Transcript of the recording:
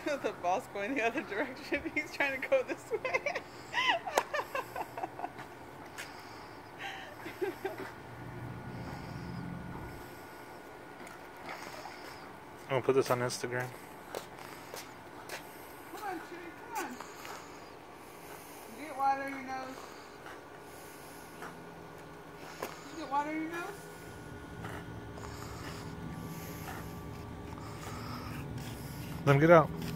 The boss going the other direction. He's trying to go this way. I'm gonna put this on Instagram. Come on, Chewy, come on. Did you get water in your nose? Did you get water in your nose? Let him get out.